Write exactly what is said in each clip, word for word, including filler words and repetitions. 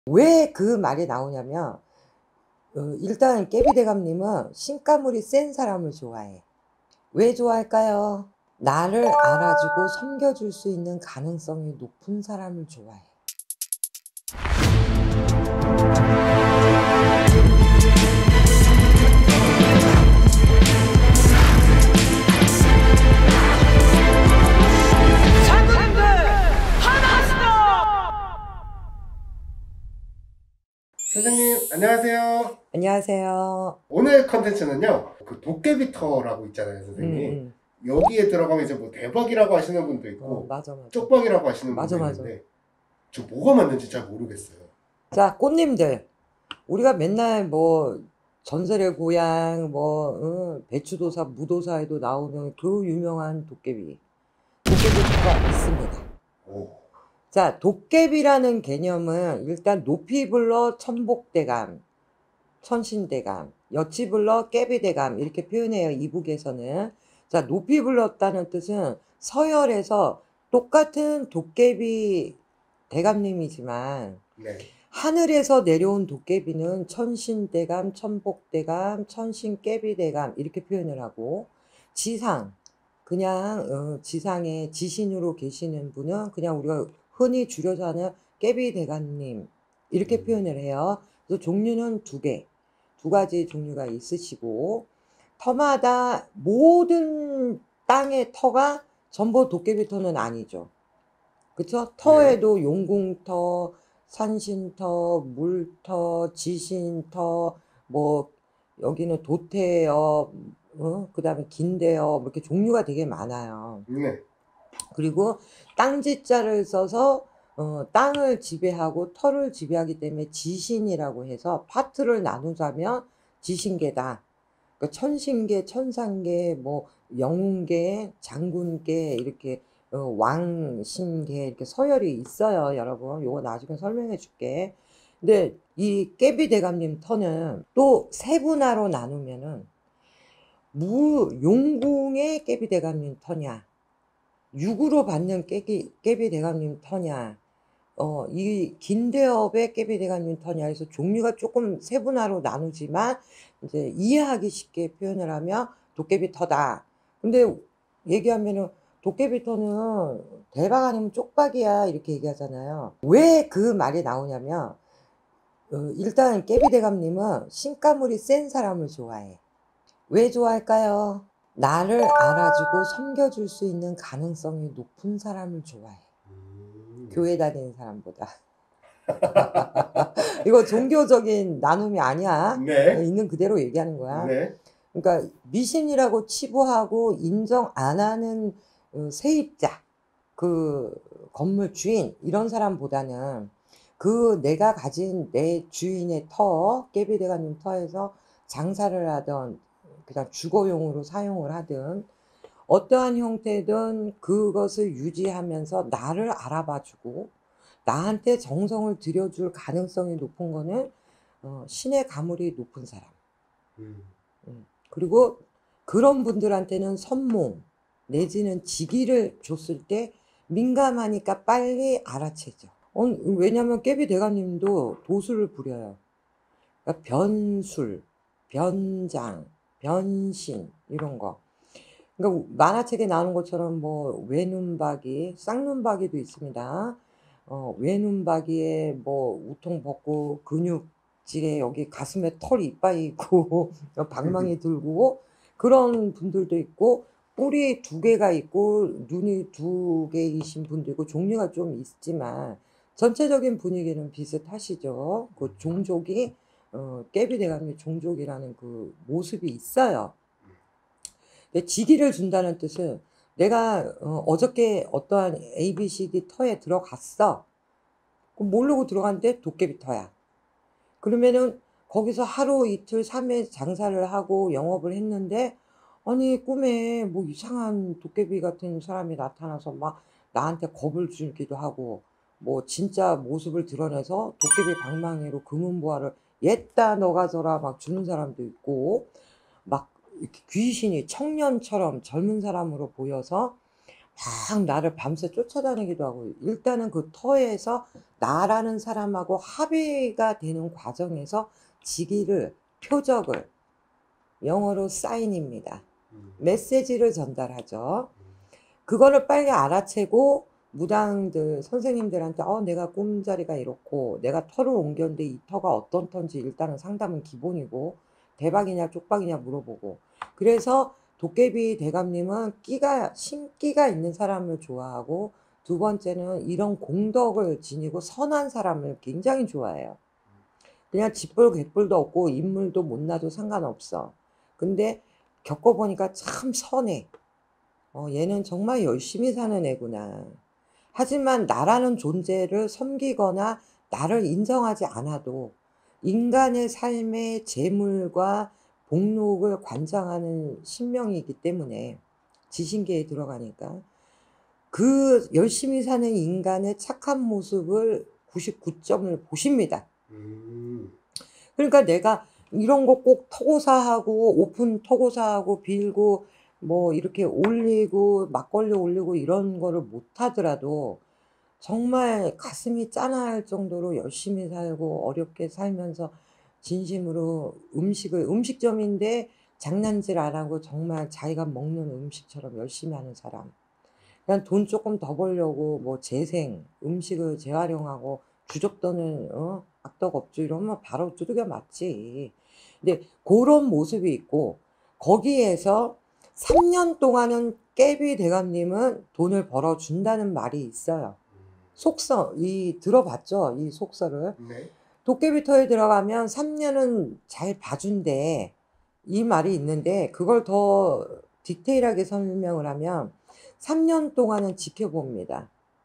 왜 그 말이 나오냐면 어 일단 깨비대감님은 신가물이 센 사람을 좋아해. 왜 좋아할까요? 나를 알아주고 섬겨줄 수 있는 가능성이 높은 사람을 좋아해. 선생님 안녕하세요. 안녕하세요. 오늘 컨텐츠는요, 그 도깨비터라고 있잖아요, 선생님. 음, 음. 여기에 들어가면 이제 뭐 대박이라고 하시는 분도 어, 있고 맞아, 맞아. 쪽박이라고 하시는 맞아, 분도 맞아. 있는데 저 뭐가 맞는지 잘 모르겠어요. 자, 꽃님들. 우리가 맨날 뭐 전설의 고향, 뭐 어, 배추도사, 무도사에도 나오는 그 유명한 도깨비. 도깨비터가 있습니다. 오. 자, 도깨비라는 개념은 일단 높이 불러 천복대감, 천신대감, 여치 불러 깨비대감 이렇게 표현해요, 이북에서는. 자, 높이 불렀다는 뜻은 서열에서 똑같은 도깨비 대감님이지만 네. 하늘에서 내려온 도깨비는 천신대감, 천복대감, 천신깨비대감 이렇게 표현을 하고, 지상 그냥 어 지상에 지신으로 계시는 분은 그냥 우리가 흔히 줄여서 하는 깨비대감님 이렇게 음. 표현을 해요. 그래서 종류는 두 개, 두 가지 종류가 있으시고, 터마다 모든 땅의 터가 전부 도깨비터는 아니죠. 그쵸? 네. 터에도 용궁터, 산신터, 물터, 지신터, 뭐 여기는 도태업, 어? 그다음에 긴대업 이렇게 종류가 되게 많아요. 네. 그리고 땅지자를 써서 어 땅을 지배하고 터를 지배하기 때문에 지신이라고 해서 파트를 나누자면 지신계다. 그러니까 천신계, 천상계, 뭐 영웅계, 장군계 이렇게 어 왕신계 이렇게 서열이 있어요, 여러분. 요거 나중에 설명해 줄게. 근데 이 깨비대감님 터는 또 세분화로 나누면은 무 용궁의 깨비대감님 터냐, 육으로 받는 깨기 깨비대감님 터냐, 어 이 긴대업의 깨비대감님 터냐 해서 종류가 쪼끔 세분화로 나누지만 인제 이해하기 쉽게 표현을 하면 도깨비터다. 근데 얘기하면은 "도깨비터는 대박 아니면 쪽박이야." 이렇게 얘기하잖아요. 왜 그 말이 나오냐면 어 일단 깨비대감님은 신가물이 센 사람을 좋아해. 왜 좋아할까요? 나를 알아주고 섬겨줄 수 있는 가능성이 높은 사람을 좋아해. 음. 교회 다니는 사람보다. 이거 종교적인 나눔이 아니야. 네. 있는 그대로 얘기하는 거야. 네. 그러니까 미신이라고 치부하고 인정 안 하는 어 세입자, 그 건물 주인 이런 사람보다는 그 내가 가진 내 주인의 터, 깨비대감님 터에서 장사를 하든 그냥 주거용으로 사용을 하든 어떠한 형태든 그것을 유지하면서 나를 알아봐 주고 나한테 정성을 들여줄 가능성이 높은 거는 어 신의 가물이 높은 사람. 음. 음. 그리고 그런 분들한테는 선몽 내지는 직위를 줬을 때 민감하니까 빨리 알아채죠. 어 왜냐면 깨비대감님도 도술을 부려요. 그러니까 변술, 변장, 변신 이런 거. 그러니까 만화책에 나오는 것처럼 뭐 외눈박이, 쌍눈박이도 있습니다. 어 외눈박이에 뭐 우통 벗고 근육질에 여기 가슴에 털이 이빠이 있고 어 방망이 들고 그런 분들도 있고, 뿔이 두 개가 있고 눈이 두 개이신 분도 있고 종류가 좀 있지만 전체적인 분위기는 비슷하시죠. 그 종족이 어 깨비대감의 종족이라는 그 모습이 있어요. 근데 직위를 준다는 뜻은 내가 어 어저께 어떠한 에이비씨디 터에 들어갔어. 그럼 모르고 들어갔는데 도깨비터야. 그러면은 거기서 하루 이틀 삼 일 장사를 하고 영업을 했는데 아니 꿈에 뭐 이상한 도깨비 같은 사람이 나타나서 막 나한테 겁을 주기도 하고 뭐 진짜 모습을 드러내서 도깨비 방망이로 금은보화를 "옛다 너가져라." 막 주는 사람도 있고, 막 이렇게 귀신이 청년처럼 젊은 사람으로 보여서 막 나를 밤새 쫓아다니기도 하고 일단은 그 터에서 나라는 사람하고 합의가 되는 과정에서 직위를 표적을 영어로 사인입니다. 음. 메시지를 전달하죠. 음. 그거를 빨리 알아채고 무당들 선생님들한테 어 내가 꿈자리가 이렇고 내가 터를 옮겼는데 이 터가 어떤 터인지 일단은 상담은 기본이고 대박이냐 쪽박이냐 물어보고 그래서 도깨비 대감님은 끼가 신기가 있는 사람을 좋아하고 두 번째는 이런 공덕을 지니고 선한 사람을 굉장히 좋아해요. 그냥 집불 갯불도 없고 인물도 못나도 상관없어. 근데 겪어보니까 참 선해. 어, 얘는 정말 열심히 사는 애구나. 하지만 나라는 존재를 섬기거나 나를 인정하지 않아도 인간의 삶의 재물과 복록을 관장하는 신명이기 때문에 지신계에 들어가니까 그 열심히 사는 인간의 착한 모습을 구십구 점을 보십니다. 음. 그러니까 내가 이런 거 꼭 토고사하고 오픈 토고사하고 빌고 뭐 이렇게 올리고 막걸리 올리고 이런 거를 못 하더라도 정말 가슴이 짠할 정도로 열심히 살고 어렵게 살면서 진심으로 음식을 음식점인데 장난질 안 하고 정말 자기가 먹는 음식처럼 열심히 하는 사람. 그냥 돈 조금 더 벌려고 뭐 재생, 음식을 재활용하고 주접떠는 어 악덕업주 이러면 바로 두들겨 맞지. 근데 고런 모습이 있고 거기에서 삼 년 동안은 깨비 대감님은 돈을 벌어 준다는 말이 있어요. 속서 이 들어봤죠? 이 속설을. 네. 도깨비터에 들어가면 삼 년은 잘 봐준대. 이 말이 있는데 그걸 더 디테일하게 설명을 하면 삼 년 동안은 지켜봅니다.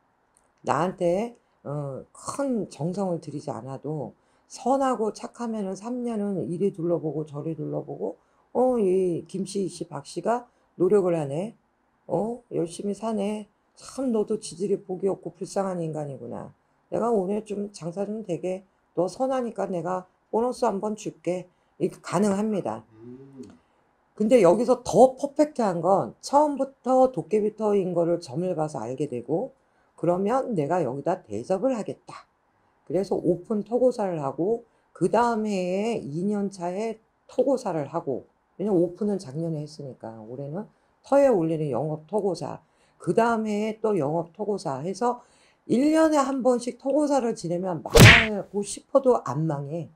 나한테 어, 큰 정성을 들이지 않아도 선하고 착하면은 삼 년은 이리 둘러보고 저리 둘러보고 어, 이 김씨 씨, 박 씨가 노력을 하네. 어, 열심히 사네. 참 너도 지질이 복이 없고 불쌍한 인간이구나. 내가 오늘 좀 장사 좀 되게 너 선하니까 내가 보너스 한번 줄게. 이렇게 가능합니다. 음. 근데 여기서 더 퍼펙트한 건 처음부터 도깨비터인 거를 점을 봐서 알게 되고 그러면 내가 여기다 대접을 하겠다. 그래서 오픈 토고사를 하고 그 다음 해에 이 년 차에 토고사를 하고 왜냐면 오픈은 작년에 했으니까 올해는 터에 올리는 영업 토고사 그 다음 해에 또 영업 토고사 해서 일 년에 한 번씩 토고사를 지내면 망하고 싶어도 안 망해.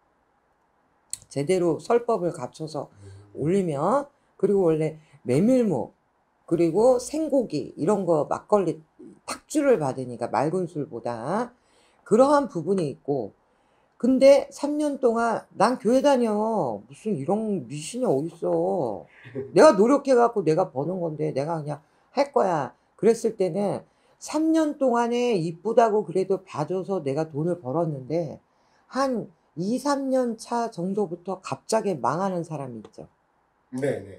제대로 설법을 갖춰서 올리면 그리고 원래 메밀묵 그리고 생고기 이런 거 막걸리 탁주를 받으니까 맑은 술보다 그러한 부분이 있고 근데 삼 년 동안 난 교회 다녀 무슨 이런 미신이 어딨어 내가 노력해 갖고 내가 버는 건데 내가 그냥 할 거야 그랬을 때는 삼 년 동안에 이쁘다고 그래도 봐줘서 내가 돈을 벌었는데 한 이, 삼 년 차 정도부터 갑자기 망하는 사람이 있죠. 네네.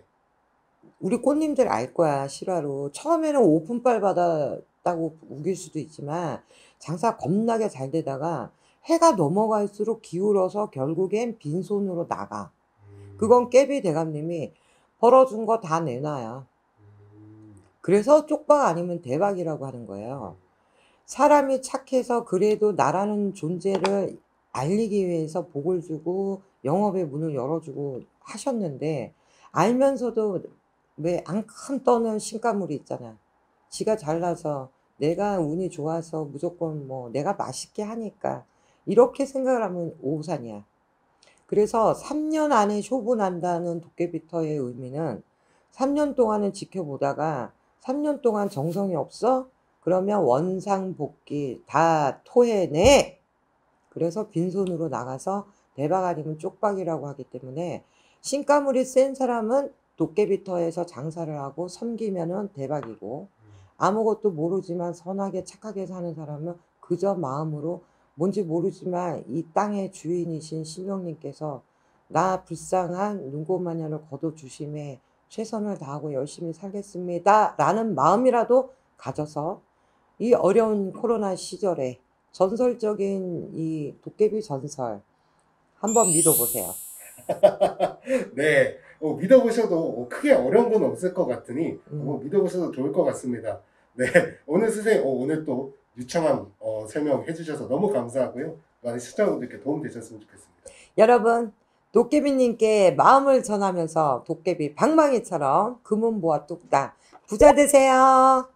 우리 꽃님들 알 거야, 실화로. 처음에는 오픈빨 받았다고 우길 수도 있지만 장사 겁나게 잘 되다가 해가 넘어갈수록 기울어서 결국엔 빈손으로 나가. 음. 그건 깨비 대감님이 벌어준 거 다 내놔야. 음. 그래서 쪽박 아니면 대박이라고 하는 거예요. 사람이 착해서 그래도 나라는 존재를 알리기 위해서 복을 주고 영업의 문을 열어주고 하셨는데 알면서도 왜 앙큼 떠는 신가물이 있잖아. 지가 잘나서 내가 운이 좋아서 무조건 뭐 내가 맛있게 하니까 이렇게 생각을 하면 오산이야. 그래서 삼 년 안에 쇼분한다는 도깨비터의 의미는 삼 년 동안은 지켜보다가 삼 년 동안 정성이 없어? 그러면 원상복귀 다 토해내. 그래서 빈손으로 나가서 대박 아니면 쪽박이라고 하기 때문에 신가물이 센 사람은 도깨비터에서 장사를 하고 섬기면은 대박이고 아무것도 모르지만 선하게 착하게 사는 사람은 그저 마음으로 뭔지 모르지만 이 땅의 주인이신 신령님께서 나 불쌍한 눈꽃마녀를 거둬주심에 최선을 다하고 열심히 살겠습니다. 라는 마음이라도 가져서 이 어려운 코로나 시절에 전설적인 이 도깨비 전설 한번 믿어보세요. 네. 어, 믿어보셔도 어, 크게 어려운 건 없을 것 같으니 음. 어, 믿어보셔도 좋을 것 같습니다. 네, 오늘 선생님 어, 오늘 또 유창한 어, 설명해 주셔서 너무 감사하고요. 많은 시청자분들께 도움 되셨으면 좋겠습니다. 여러분, 도깨비님께 마음을 전하면서 도깨비 방망이처럼 금은보화 뚝딱 부자 되세요.